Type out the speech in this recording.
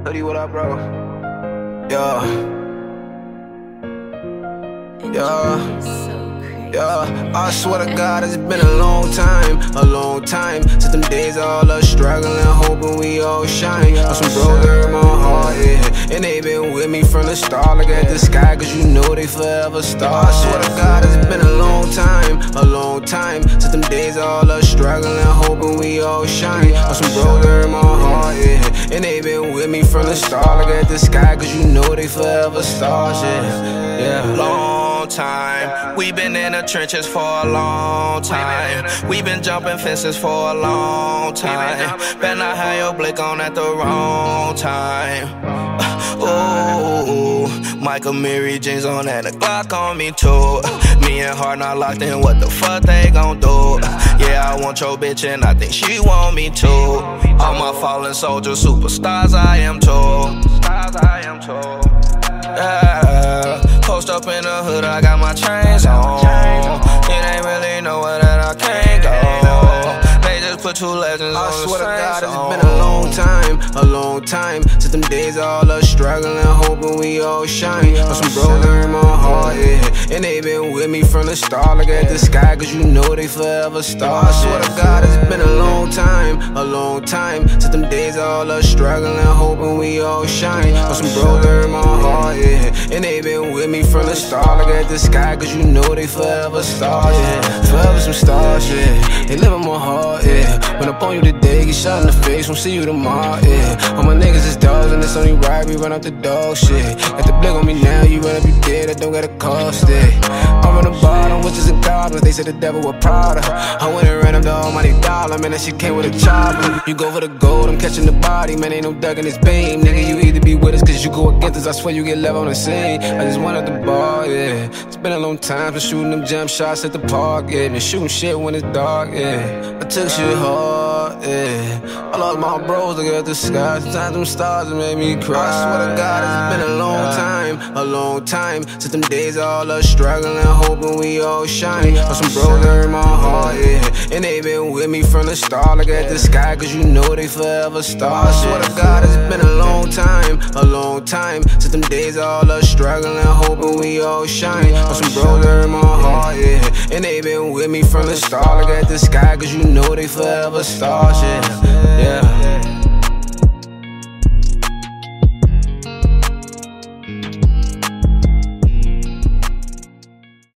Hoodie, what up, bro? Yeah. Yeah, I swear to God, it's been a long time since them days all us struggling, hoping we all shine. On some bros that hurt my heart, yeah, and they been with me from the start. Look at the sky, cause you know they forever star. I swear to God, it's been a long time since them days all us struggling, hoping we all shine. On some bros that hurt my heart, yeah, and they been with me from the start. Look at the sky, cause you know they forever stars, yeah. Long time, we been in the trenches for a long time. We been jumping fences for a long time. Better not have your blick on at the wrong time. Ooh, Michael Mary Jeans on and a Glock on me too. Me and Hard not locked in, what the fuck they gon' do? Yeah, I want your bitch and I think she want me too. All my fallen soldiers, superstars I am too. Yeah. Post up in the hood, I got my chains on. It ain't really nowhere that I can't go. They just put two legends on the I swear to God, it's song. been a long time since them days all us struggling, hoping we all shine. On some bros that hurt my heart, yeah, and they been with me from the start. Look at the sky, cause you know they forever star. I swear to God, it's been a long time since them days all us struggling, hoping we all shine. On some bros that hurt my heart, yeah, and they been with me from the start. Look at the sky, cause you know they forever stars, yeah. Forever some stars, yeah. They live in my heart, yeah. When up on you today, get shot in the face, won't see you tomorrow, yeah. All my niggas is dogs and it's only right we run out the dog shit. Got the blick on me now, you run up you dead, I don't gotta cost it. I'm on the bottom, witches and goblins, they said the devil was prouder. I went and ran up the almighty dollar, man, that shit came with a chopper. You go for the gold, I'm catching the body, man, ain't no duck in this beam. Nigga, you either be with us cause you go against us, I swear you get left on the scene. I just went at the bar, yeah. It's been a long time for shooting them jump shots at the park, yeah. Been shooting shit when it's dark, yeah. I took shit hard, yeah. I lost my bros, look at the sky. Sometimes them stars that made me cry. I swear to God, it's been a long time since them days all us struggling, hoping we all shine. On some bros that hurt my heart, yeah, and they been with me from the start. Look at the sky, cause you know they forever stars. I swear to God, it's been a long time since them days all us struggling, hoping we all shine. On some bros that hurt my heart, yeah, and they been with me from the start. Look at the sky, cause you know they forever stars, yeah.